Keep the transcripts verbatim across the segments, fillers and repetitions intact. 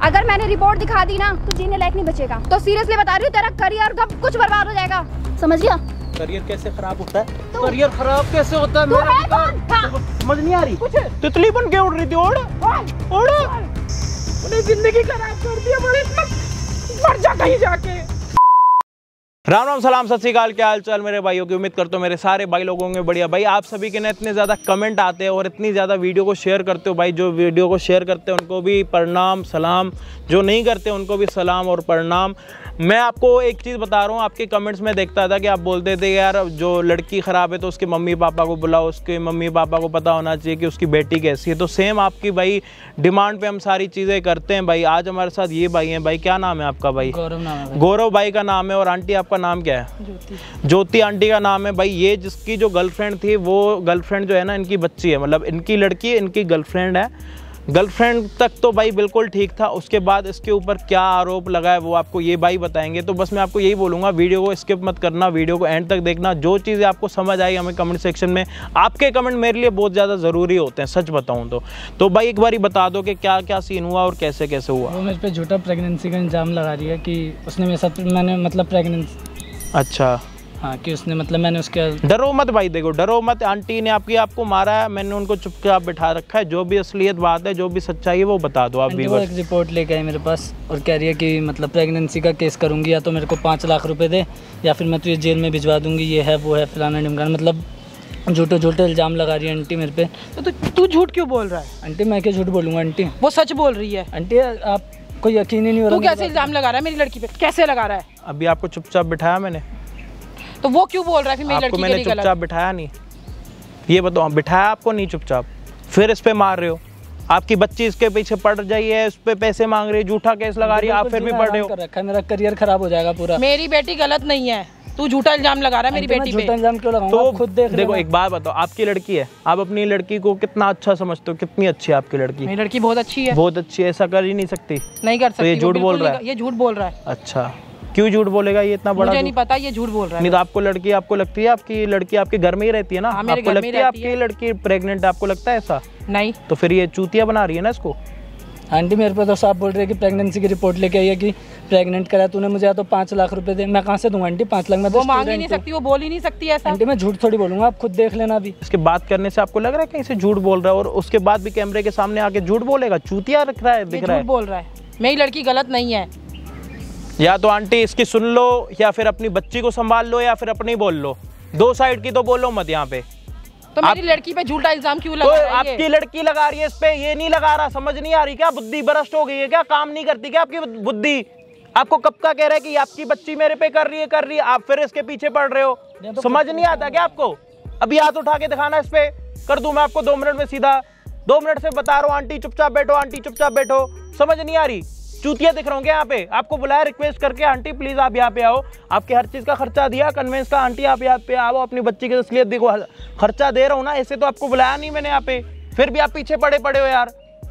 अगर मैंने रिपोर्ट दिखा दी ना तो जीने लायक नहीं बचेगा। तो सीरियसली बता रही हूँ, तेरा करियर सब कुछ बर्बाद हो जाएगा, समझ गया? करियर कैसे खराब होता है? करियर खराब कैसे होता है? मेरा है हाँ। समझ नहीं आ रही। कुछ तितली बन के उड़ रही थी। उड़ उड़ उन्हें जिंदगी खराब कर दिया। बड़े मर जा कहीं जाके। राम राम सलाम सत श्री अकाल, क्या हाल चाल मेरे भाइयों की। उम्मीद करता हूँ मेरे सारे भाई लोगों में बढ़िया। भाई आप सभी के ना इतने ज़्यादा कमेंट आते हैं और इतनी ज़्यादा वीडियो को शेयर करते हो। भाई जो वीडियो को शेयर करते हैं उनको भी प्रणाम सलाम, जो नहीं करते उनको भी सलाम और प्रणाम। मैं आपको एक चीज़ बता रहा हूँ, आपके कमेंट्स में देखता था कि आप बोलते थे यार जो लड़की ख़राब है तो उसके मम्मी पापा को बुलाओ, उसके मम्मी पापा को पता होना चाहिए कि उसकी बेटी कैसी है। तो सेम आपकी भाई डिमांड पे हम सारी चीज़ें करते हैं। भाई आज हमारे साथ ये भाई हैं। भाई क्या नाम है आपका? भाई गौरव नाम है। गौरव भाई का नाम है। और आंटी आपका नाम क्या है? ज्योति। ज्योति आंटी का नाम है। भाई ये जिसकी जो गर्लफ्रेंड थी वो गर्लफ्रेंड जो है ना इनकी बच्ची है, मतलब इनकी लड़की इनकी गर्लफ्रेंड है। गर्लफ्रेंड तक तो भाई बिल्कुल ठीक था, उसके बाद इसके ऊपर क्या आरोप लगा है वो आपको ये भाई बताएंगे। तो बस मैं आपको यही बोलूँगा, वीडियो को स्किप मत करना, वीडियो को एंड तक देखना। जो चीज़ें आपको समझ आई हमें कमेंट सेक्शन में, आपके कमेंट मेरे लिए बहुत ज़्यादा ज़रूरी होते हैं सच बताऊँ तो। तो भाई एक बारी बता दो कि क्या क्या सीन हुआ और कैसे कैसे हुआ। वो मेरे पे झूठा प्रेगनेंसी का इल्ज़ाम लगा रही है कि उसने मेरे साथ, मैंने मतलब प्रेगनेंसी। अच्छा हाँ, कि उसने मतलब मैंने उसके। डरो मत भाई, देखो डरो मत। आंटी ने आपकी आपको मारा है, मैंने उनको चुपचाप बिठा रखा है। जो भी असलियत बात है, जो भी सच्चाई है वो बता दो आप भी। वो एक रिपोर्ट लेके आई मेरे पास और कह रही है कि मतलब प्रेगनेंसी का केस करूंगी, या तो मेरे को पाँच लाख रुपए दे या फिर मैं तुझे जेल में भिजवा दूंगी, ये है वो है फलाना ढिमकाना। मतलब झूठे झूठे इल्ज़ाम लगा रही है आंटी मेरे पे। तो तू झूठ क्यों बोल रहा है? आंटी मैं क्या झूठ बोलूँगा आंटी? वो सच बोल रही है। आंटी आपको यकीन ही नहीं हो रहा। तू कैसे इल्ज़ाम लगा रहा है मेरी लड़की पे? कैसे लगा रहा है? अभी आपको चुपचाप बिठाया मैंने, तो वो क्यों बोल रहा है फिर मेरी आपको? लड़की मैंने चुपचाप बिठाया नहीं, ये बताओ बिठाया आपको नहीं चुपचाप, फिर इस पे मार रहे हो। आपकी बच्ची इसके पीछे पड़ रही है, इस पे पैसे मांग रही है, झूठा केस लगा रही है, आप फिर भी पढ़ रहे हो। रखा है, मेरा करियर खराब हो जाएगा पूरा। मेरी बेटी गलत नहीं है, तू झूठा इल्जाम लगा रहा है मेरी बेटी पे। झूठा इल्जाम क्यों लगाऊंगा? तो खुद देख देखो एक बात बताओ, आपकी लड़की है, आप अपनी लड़की को कितना अच्छा समझते हो? कितनी अच्छी है आपकी लड़की? मेरी लड़की बहुत अच्छी है। बहुत अच्छी है, ऐसा कर ही नहीं सकती। नहीं कर सकती। तो ये झूठ बोल रहा है? ये झूठ बोल रहा है। अच्छा क्यों झूठ बोलेगा ये इतना बड़ा? मुझे नहीं पता, ये झूठ बोल रहा है। नहीं तो आपको लड़की आपको लगती है आपकी लड़की आपके घर में ही रहती है ना? आपको लगती है आपकी लड़की प्रेग्नेंट है? आपको लगता है ऐसा? नहीं। तो फिर ये चूतिया बना रही है ना इसको। आंटी मेरे पे तो साफ बोल रही है कि प्रेगनेंसी की रिपोर्ट लेके आई है कि प्रेग्नेंट करा तूने मुझे, या तो पाँच लाख रुपए दे। मैं कहाँ से दूंगा आंटी पाँच लाख? मैं वो मांग ही नहीं सकती, वो बोल ही नहीं सकती ऐसा। आंटी मैं झूठ थोड़ी बोलूंगा, आप खुद देख लेना। अभी इसके बात करने से आपको लग रहा है कहीं से झूठ बोल रहा है, और उसके बाद भी कैमरे के सामने आके झूठ बोलेगा? चूतिया रख रहा है, दिख रहा है। झूठ बोल रहा है। मेरी लड़की गलत नहीं है। या तो आंटी इसकी सुन लो, या फिर अपनी बच्ची को संभाल लो, या फिर अपनी बोल लो। दो साइड की तो बोलो मत यहाँ पे। तो मेरी लड़की पे झूठा इल्जाम क्यों लगा रहा है? तो आपकी लड़की लगा रही है इस पे, ये नहीं लगा रहा। समझ नहीं आ रही क्या? बुद्धि भ्रष्ट हो गई है क्या? काम नहीं करती क्या आपकी बुद्धि? आपको कब का कह रहा है कि आपकी बच्ची मेरे पे कर रही है कर रही है, आप फिर इसके पीछे पड़ रहे हो। तो समझ नहीं आता क्या आपको? अभी हाथ उठा के दिखाना, इस पे कर दूं मैं आपको दो मिनट में सीधा। दो मिनट से बता रहा हूँ आंटी चुपचाप बैठो, आंटी चुपचाप बैठो। समझ नहीं आ रही? चूतिया दिख रहा हूँ क्या यहाँ पे? आपको बुलाया रिक्वेस्ट करके, आंटी प्लीज आप यहाँ पे आओ, आपके हर चीज का खर्चा दिया कन्वेंस का, आंटी आप यहाँ पे आओ, अपनी बच्ची की तसलीयत देखो, खर्चा दे रहा हूँ ना, ऐसे तो आपको बुलाया नहीं मैंने यहाँ पे, फिर भी आप पीछे पड़े पड़े हो यार।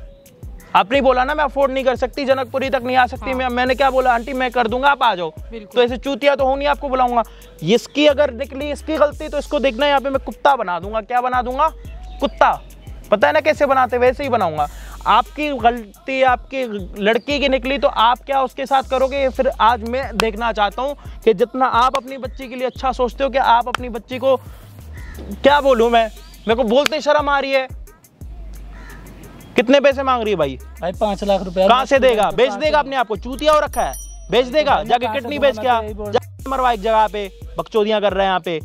आपने बोला ना मैं अफोर्ड नहीं कर सकती, जनकपुरी तक नहीं आ सकती। हाँ। मैं, मैंने क्या बोला? आंटी मैं कर दूंगा, आप आ जाओ। तो ऐसे चूतिया तो हो नहीं, आपको बुलाऊंगा। इसकी अगर निकली इसकी गलती तो इसको देखना, यहाँ पे मैं कुत्ता बना दूंगा। क्या बना दूंगा? कुत्ता। पता है ना कैसे बनाते, वैसे ही बनाऊंगा। आपकी गलती आपकी लड़की की निकली तो आप क्या उसके साथ करोगे? फिर आज मैं देखना चाहता हूँ कि जितना आप अपनी बच्ची के लिए अच्छा सोचते हो, कि आप अपनी बच्ची को, क्या बोलूँ मैं, मेरे को बोलते शर्म आ रही है। कितने पैसे मांग रही है भाई? भाई पाँच लाख रुपए। कहाँ से देगा? बेच देगा अपने आप को? चूतिया हो रखा है, बेच देगा। जाके किडनी बेच क्या मरवा एक जगह पे, बकचोदियां कर रहे हैं यहाँ पे।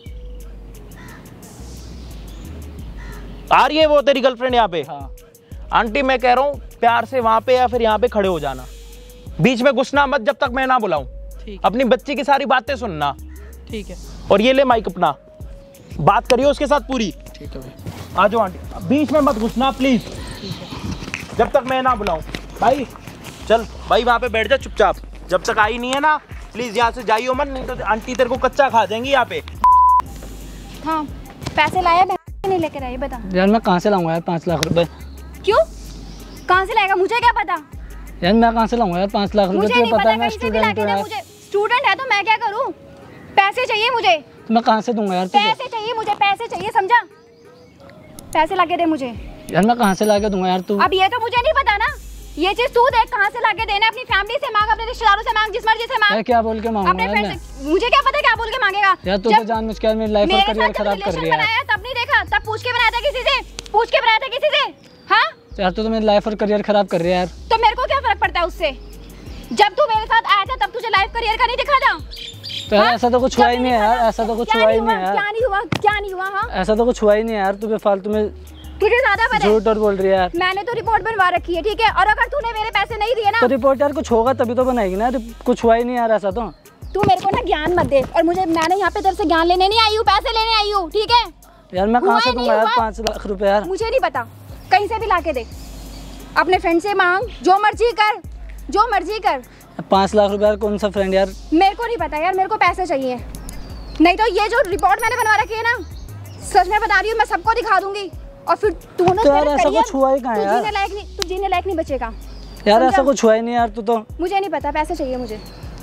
आ रही है वो तेरी गर्लफ्रेंड यहाँ पे? हाँ। आंटी मैं कह रहा हूँ प्यार से वहां पे या फिर यहाँ पे खड़े हो जाना, बीच में घुसना मत जब तक मैं ना बुलाऊं। अपनी बच्ची की सारी बातें सुनना, ठीक है? और ये ले माइक अपना, बात करिए उसके साथ पूरी, ठीक है भाई। आ जाओ आंटी, बीच में मत घुसना प्लीज, जब तक मैं ना बुलाऊं। भाई चल भाई वहां पे बैठ जा चुपचाप, जब तक आई नहीं है ना प्लीज यहाँ से जाइयो मत, नहीं तो आंटी तेरे को कच्चा खा जाएंगी यहाँ पे। हाँ पैसे लाया नहीं लेकर आई? बता यार मैं कहाँ से लाऊंगा यार पाँच लाख रुपए? क्यों कहाँ से लाएगा? मुझे क्या पता यार, मैं कहाँ से लाऊंगा यार पाँच लाख रुपए? मुझे नहीं पता, मैं स्टूडेंट हूँ। मुझे स्टूडेंट है तो मैं क्या करूँ? पैसे चाहिए मुझे। तो मैं कहाँ से दूंगा यार? पैसे चाहिए मुझे, पैसे चाहिए, समझा? पैसे ला के दे मुझे। यार मैं कहाँ से ला के दूंगा यार? तू अब ये तो मुझे नहीं पता ना, ये चीज तू देख कहाँ से लाके देना, अपनी फैमिली से मांग, अपने रिश्तेदारों से मांग, जिस मर्जी से मांग। क्या बोल के मांगूंगा अपने यार फ्रेंड मैं? से, मुझे क्या पता क्या बोल के मांगेगा यार तू तो जान मुझ के मेरी लाइफ और करियर खराब कर रही है। तब नहीं देखा, तब पूछ के बनाया था किसी से, पूछ के बनाया था किसी से। हाँ यार तू तो मेरी लाइफ और करियर खराब कर रही है यार। तो मेरे को क्या फर्क पड़ता है उससे? जब तू मेरे साथ आया था तब तुझे लाइफ करियर का नहीं दिखा था? तो यार ऐसा तो कुछ हुआ ही नहीं है यार, ऐसा तो कुछ हुआ ही नहीं है यार। क्या नहीं हुआ, क्या नहीं हुआ? हाँ ऐसा तो कुछ हुआ ही नहीं है यार, तू बेफालतू में तुझे ज्यादा पता है, झूठ और बोल रही है यार। मैंने तो रिपोर्ट बनवा रखी है, ठीक है? और अगर तूने मेरे पैसे नहीं दिए ना तो रिपोर्ट यार कुछ होगा तभी तो बनाएगी ना, कुछ हुआ ही नहीं यार ऐसा तो। तू मेरे को ना ज्ञान मत दे, और मुझे, मैंने यहाँ पे तेरे से ज्ञान लेने नहीं आई हूँ, पैसे लेने आई हूँ, ठीक है? यार मैं कहाँ से दूंगा यार पाँच लाख रुपए यार? मुझे नहीं पता, कहीं से भी लाके दे, अपने फ्रेंड से मांग, जो मर्जी कर, जो मर्जी कर। पाँच लाख रुपए यार, कौन सा फ्रेंड यार? मेरे को नहीं पता यार, मेरे को पैसे चाहिए, नहीं तो ये जो रिपोर्ट मैंने बनवा रखी है ना, सच में बता रही हूँ, मैं सबको दिखा दूंगी। और फिर तू ना, तो यार ऐसा कुछ हुआ ही कहाँ है यार? तू जीने लायक नहीं, तू जीने लायक नहीं बचेगा यार, ऐसा कुछ हुआ ही नहीं यार। तू तो, मुझे नहीं पता, पैसे चाहिए मुझे।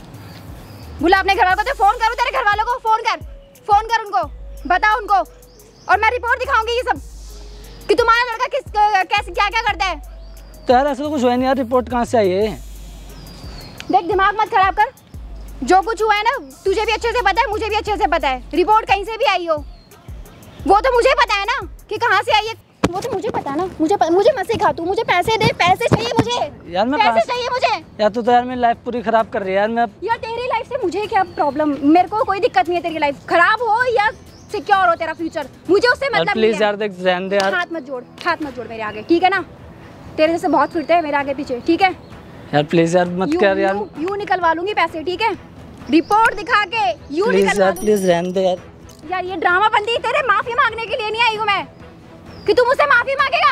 बुला अपने घर वालों को, फोन करूँ तेरे घर वालों को, फोन कर, फोन कर उनको, बता उनको, और मैं रिपोर्ट दिखाऊंगी ये सब कि तुम्हारा लड़का किस कैसे क्या क्या करता है। तो यार ऐसा तो कुछ हुआ ही नहीं यार, रिपोर्ट कहाँ से आई है? देख दिमाग मत खराब कर, जो कुछ हुआ है ना तुझे भी अच्छे से पता है, मुझे भी अच्छे से पता है। रिपोर्ट कहीं से भी आई हो वो तो मुझे पता है ना कि कहाँ से आई है, वो तो मुझे पता है ना। मुझे प, मुझे मत सिखा तू, मुझे पैसे दे, पैसे चाहिए मुझे यार। मैं पैसे चाहिए मुझे यार। तू तो यार मेरी लाइफ पूरी खराब कर रही है यार। मैं यार तेरी लाइफ से मुझे क्या प्रॉब्लम, मेरे को कोई दिक्कत नहीं है, तेरी लाइफ खराब हो या सिक्योर हो तेरा फ्यूचर, मुझे उससे मतलब नहीं है। प्लीज यार देख, रहने दे यार, हाथ मत जोड़, हाथ मत जोड़ मेरे आगे, ठीक है ना? तेरे जैसे बहुत फिरते हैं मेरे आगे पीछे, ठीक है यार? प्लीज यार मत कर यार, यू निकलवा लूंगी पैसे, ठीक है? रिपोर्ट दिखा के यू निकलवा लूंगी। प्लीज रहने दे यार। यार ये ड्रामा बंदी, तेरे माफी मांगने के लिए नहीं आई हूँ मैं कि तू मुझसे माफी मांगेगा।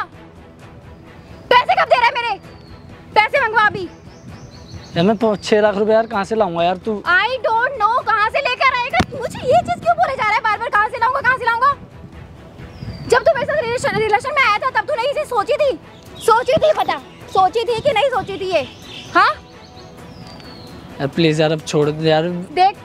पैसे कब दे रहा है मेरे? पैसे मंगवा अभी। यार मैं छह लाख रुपए यार कहाँ से लाऊंगा यार? तू आई डोंट नो कहाँ से लेकर आएगा, मुझे ये चीज क्यों बोले जा रहा है बार बार, कहाँ से लाऊंगा, कहाँ से लाऊंगा? जब तू मेरे साथ रिलेशन रिलेशन में आया था तब तू नहीं से सोची थी, सोची थी, बता सोची थी कि नहीं सोची थी ये? हाँ यार प्लीज यार, अब छोड़ दे यार। देख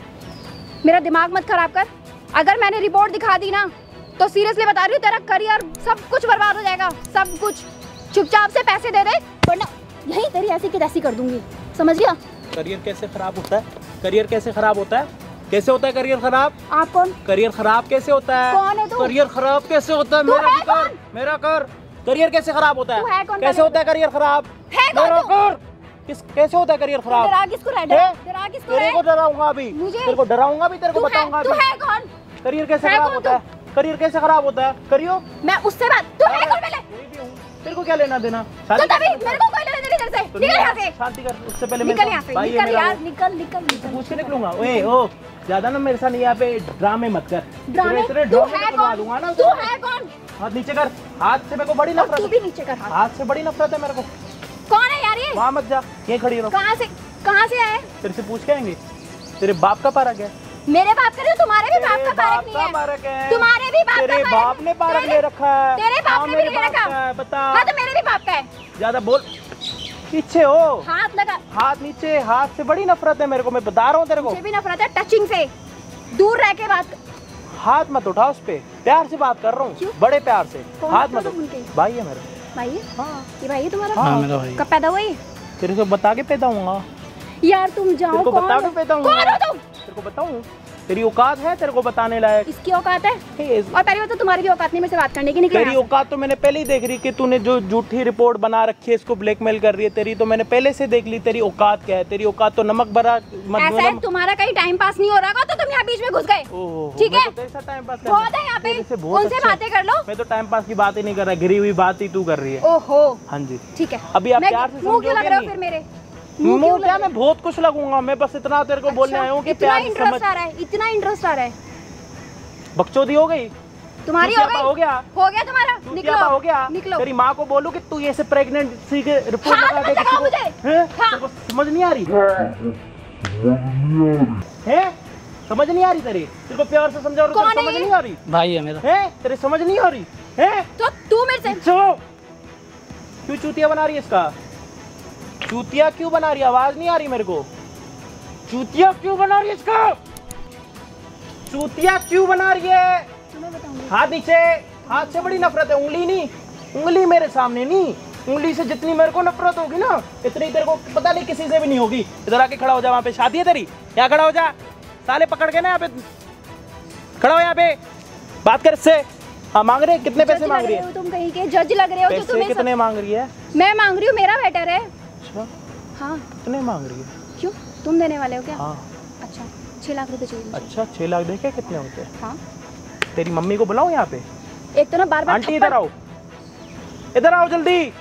मेरा दिमाग मत खराब कर, अगर मैंने रिपोर्ट दिखा दी ना तो सीरियसली बता रही हूँ तेरा करियर सब कुछ बर्बाद हो जाएगा, सब कुछ। चुपचाप से पैसे दे दे वरना यही तेरी ऐसी की तैसी कर दूंगी, समझ गया? करियर कैसे खराब होता है? करियर कैसे खराब होता है? कैसे होता है करियर खराब? आप कौन? करियर खराब कैसे होता है? कौन है तू? करियर खराब कैसे होता है? तू मेरा है भी कर, कौन? मेरा कर। करियर कैसे खराब होता तू है है? कौन? कैसे होता है करियर खराब? है कौन मेरा तू? कर। किस कैसे होता है करियर खराब? डरा किसको रहा है? है? डरा किसको तेरे रहा को है? डराऊंगा अभी, मुझे? तेरे को डराऊंगा भी, तेरे को तू है, बताऊंगा तू अभी। है कौन? करियर कैसे है खराब कौन होता है? करियर कैसे खराब होता है? करियो मैं उससे बात, तू है कौन पहले? कोई भी हूँ, तेरे को क्या लेना देना? तो शादी तभी कर- मेरे को कोई लेना देना इधर से, तो निकल यहाँ से, शांति कर, उससे पहले निकल यहाँ से, भाई है निकल मेरा यार, वो। निकल निकल निकल। पूछ के निकलूंगा। ओए ओ ज्यादा ना मेरे साथ यहाँ पे ड्रामे मत कर। ड्रामे? तेरे तू ड्रामे है करवा कौन? दूंगा ना। तू है कौन? हाथ नीचे कर, हाथ से मेरे को बड़ी और नफरत तू है। भी नीचे कर हाथ। हाथ से बड़ी नफरत है मेरे को। कौन है यार ये? वहाँ मत जा, ये खड़ी रहो। कहाँ से कहाँ से आए? तेरे से पूछ के आएंगे। तेरे बाप का पारक है? मेरे बाप का नहीं, तुम्हारे भी बाप तेरे का पारक बाप नहीं का है। पारक है। तुम्हारे भी बाप का तेरे पारक- बाप ने पारक तेरे- ले रखा है। तेरे बाप हाँ, ने भी मेरे ले बाप रखा। का है, बता। हाँ तो मेरे भी बाप का है। ज्यादा बोल, पीछे हो। हाथ लगा, हाथ नीचे, हाथ से बड़ी नफरत है मेरे को, मैं बता रहा हूँ तेरे को। मुझे भी नफरत है टचिंग से, दूर रह के बात। हाथ मत उठा उस पे, प्यार से बात कर रहा क्यों? हूँ, बड़े प्यार से। कौन हाथ सा मत तुम उनके? उठा। भाई है मेरा। भाई है? हाँ। ये भाई है तुम्हारा? हाँ मेरा भाई। कब पैदा हुआ ये? तेरे को बता के पैदा हुआ यार तुम जाओ, तेरे को कौन बता हो? के पैदा हुआ कौन हो तुम? तेरे को बताऊँ? तेरी औकात है तेरे को बताने लायक? इसकी औकात है? हे, और पहले तो तुम्हारी भी औकात नहीं मेरे से बात करने की, निकले तेरी यहाँ से। औकात तो मैंने पहले ही देख रही कि तूने जो झूठी रिपोर्ट बना रखी है, इसको ब्लैकमेल कर रही है, तेरी तो मैंने पहले से देख ली। तेरी औकात क्या है? तेरी औकात तो नमक भरा ऐसा है, तुम्हारा कहीं टाइम पास नहीं हो रहा होगा तो तुम यहाँ बीच में घुस गए, ओहो, ठीक मैं है? तो तेरे साथ टाइम पास कर बहुत रहा है यहाँ पे, तेरे से बहुत उनसे अच्छा है। बातें कर लो। मैं तो टाइम पास की बात ही नहीं कर रहा, घिरी हुई बात ही तू कर रही है। ओहो हाँ जी, ठीक है। अभी आप मैं- प्यार से मुंह क्यों लग समझोगे रहे हो नहीं? फिर मेरे? मुंह मुंह क्यों क्या, लग रहे मैं बहुत कुछ लगूंगा। मैं बस इतना तेरे को हो? बोलने अच्छा, आया हूँ कि इतना प्यार से समझ। इंटरेस्ट आ रहा है, इतना इंटरेस्ट आ रहा है। बकचोदी हो गई तुम्हारी हो चूतियापा गई? हो गया? हो गया तुम्हारा? चूतियापा हो गया? निकलो, निकलो। तेरी माँ को बोलूं कि तू ये से प्रेगनेंसी के रिपोर्ट हाथ लगा मत के लगाओ किसी को- मुझे। हैं? हाँ। तेरे को समझ नहीं आ रही है? समझ नहीं आ रही तेरी? तेरे को प्यार से समझा और कौन तेरे है समझ ये? नहीं आ रही भाई है मेरा। है? तेरे समझ नहीं आ रही है? तो तू मेरे से चो क्यों चूतिया बना रही है इसका? चूतिया क्यों बना रही है? आवाज नहीं आ रही मेरे को। चूतिया क्यों बना रही है इसका? चूतिया क्यों बना रही है? तुम्हें बताऊंगी। हाथ नीचे, हाथ से बड़ी नफरत है, उंगली नहीं, उंगली मेरे सामने नहीं। उंगली से जितनी मेरे को नफरत होगी ना इतनी तेरे को पता नहीं किसी से भी नहीं होगी। इधर आके खड़ा हो जा, वहाँ पे शादी है तेरी, यहाँ खड़ा हो जा, साले पकड़ के ना यहाँ पे खड़ा हो, यहाँ पे बात कर इससे। हाँ मांग रहे कितने पैसे मांग रही है? तुम कहीं के जज लग रहे हो जो तुम्हें कितने मांग रही है? मैं मांग रही हूँ, मेरा बेटर है। अच्छा हाँ कितने मांग रही है? क्यों तुम देने वाले हो क्या? हाँ अच्छा छह लाख रुपए चाहिए। अच्छा छह लाख देखे कितने होते हैं? हाँ तेरी मम्मी को बुलाओ यहाँ पे। एक तो ना बार बार आंटी इधर आओ, इधर आओ जल्दी,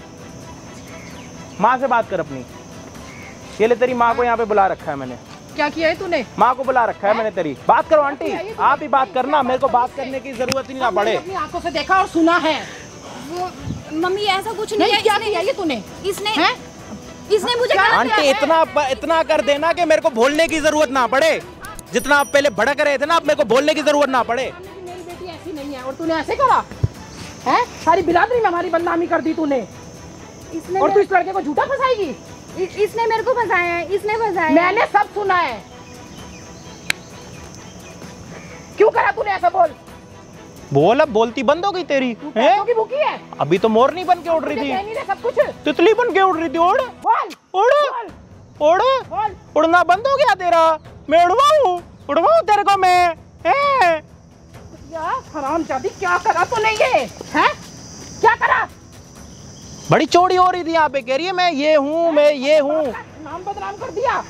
माँ से बात कर अपनी। ये ले तेरी माँ को यहाँ पे बुला रखा है मैंने। क्या किया है तूने? माँ को बुला रखा है मैंने तेरी। बात करो आंटी, आप ही बात करना, मेरे को बात करने की जरूरत ही ना पड़े। अपनी आंखों से देखा और सुना है। वो मम्मी ऐसा कुछ नहीं, नहीं है। क्या इसने किया ये तूने? इसने हैं? इसने मुझे गलत आंटी किया है। इतना इतना कर देना कि मेरे को बोलने की जरूरत ना पड़े। जितना आप पहले भड़क रहे थे ना, अब मेरे को बोलने की जरूरत ना पड़े। मेरी बेटी ऐसी नहीं है और तूने ऐसे करा है? सारी बिरादरी में हमारी बदनामी कर दी तूने। इसने और तू इस लड़के को झूठा फंसाएगी? इ- इसने मेरे को फंसाया है, इसने फंसाया है। मैंने सब सुना है। क्यों करा तूने ऐसा? बोल बोल, अब बोलती बंद हो गई तेरी हैं? पैसों की भूखी है। अभी तो मोरनी बन के उड़ रही तुझे थी, कह नहीं रहे सब कुछ। तितली बन के उड़ रही थी। उड़ बोल उड़ बोल उड़ बोल। उड़ना बंद हो गया तेरा? मैं उड़वाऊं उड़वाऊं तेरे को मैं हैं? क्या हरामजादी, क्या करा तूने ये? हैं? क्या करा? बड़ी चोरी हो रही थी यहाँ पे, कह रही है मैं ये हूँ, मैं ये हूँ। नाम बदनाम कर दिया।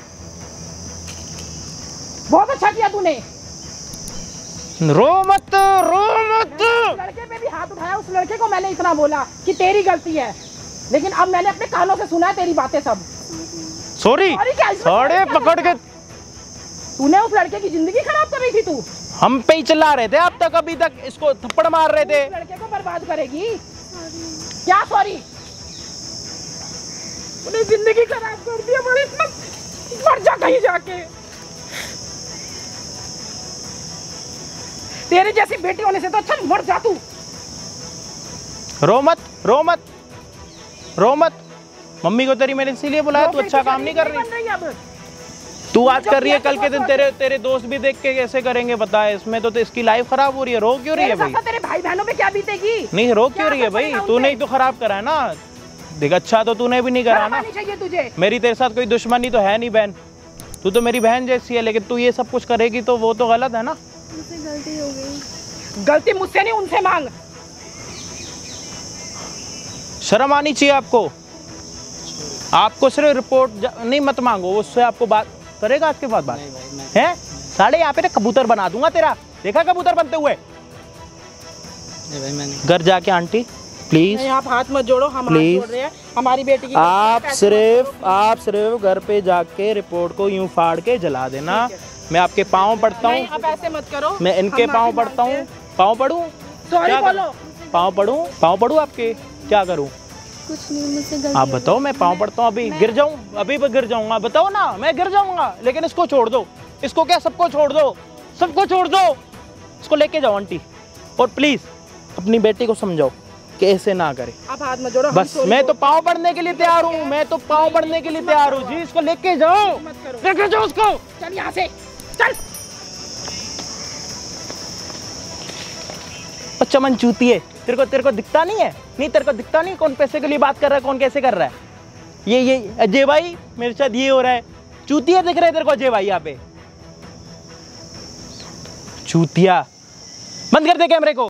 बहुत अच्छा किया तूने। रो मत रो मत। लड़के पे भी हाथ उठाया, उस लड़के को मैंने इतना बोला कि तेरी गलती है, लेकिन अब मैंने अपने कानों से सुना है तेरी बातें सब। सॉरी Sorry क्या? इसमें साड़े sorry क्या पकड़ के। तूने उस लड़के की जिंदगी खराब कर रही थी। तू हम पे ही चिल्ला रहे थे अब तक, अभी तक इसको थप्पड़ मार रहे थे। उस लड़के को बर्बाद करेगी क्या? सॉरी, तूने जिंदगी खराब कर दी हमारी। मर जा कहीं जाके। तेरी जैसी बेटी होने से तो अच्छा मर जा तू। रो मत रो मत रो मत। मम्मी को तेरी मैंने इसीलिए बुलाया, तू अच्छा काम नहीं कर रही। बन रही है अब। तू आज कर रही है, कल के दिन तेरे तेरे दोस्त भी देख के कैसे करेंगे बता। इसमें तो, तो इसकी लाइफ खराब हो रही है। रो क्यों रही है तेरे भाई? साथ तेरे भाई बहनों पे क्या बीतेगी? नहीं रो क्या क्यों रही है असर भाई? पड़ेगा तूने उनपे? ही तो खराब करा है ना। देख अच्छा तो तूने भी नहीं करा शर्म ना। आनी चाहिए तुझे। मेरी तेरे साथ कोई दुश्मनी तो है नहीं बहन, तू तो मेरी बहन जैसी है, लेकिन तू ये सब कुछ करेगी तो वो तो गलत है ना। मुझसे गलती हो गई। गलती मुझसे नहीं, उनसे मांग। शर्म आनी चाहिए आपको। आपको सिर्फ रिपोर्ट नहीं मत मांगो, उससे आपको बात करेगा आज के बाद बात है। साले यहाँ पे कबूतर बना दूंगा तेरा, देखा कबूतर बनते हुए। नहीं भाई मैंने घर जाके आंटी प्लीज आप हाथ मत जोड़ो, हम हाथ Please. जोड़ रहे हैं। हमारी बेटी की आप पैसे सिर्फ मत आप सिर्फ घर पे जाके रिपोर्ट को यूं फाड़ के जला देना। मैं आपके पाँव पड़ता नहीं, हूँ, आप ऐसे मत करो। मैं इनके हम पाँव माफी पड़ता मांगते हूँ। पाँव पढ़ूँ? सॉरी क्या बोलो। पाँव पढ़ूँ? पाँव पढ़ूँ आपके? क्या करूँ? कुछ नहीं, मुझसे गलती आप हो बताओ, मैं पाँव पड़ता हूँ, अभी गिर जाऊँ? अभी भी गिर जाऊंगा, बताओ ना। मैं गिर जाऊंगा, लेकिन इसको छोड़ दो। इसको क्या, सबको छोड़ दो, सबको छोड़ दो। इसको लेके जाओ आंटी, और प्लीज अपनी बेटी को समझाओ कि ऐसे ना करे। आप हाथ मत जोड़ो। हम बस sorry मैं तो बोलते पाँव पड़ने के लिए तैयार हूँ, मैं तो पाँव पड़ने के लिए तैयार हूँ जी। इसको लेके जाओ, मत करो। लेके जाओ उसको। हैं। चल यहाँ से चल। बच्चा मन चूती है। तेरे को तेरे को दिखता नहीं है? नहीं तेरे को दिखता नहीं कौन पैसे के लिए बात कर रहा है, कौन कैसे कर रहा है? ये ये अजय भाई मेरे साथ ये हो रहा है। चूतिया दिख रहा है तेरे को अजय भाई यहाँ पे? चूतिया। बंद कर दे कैमरे को।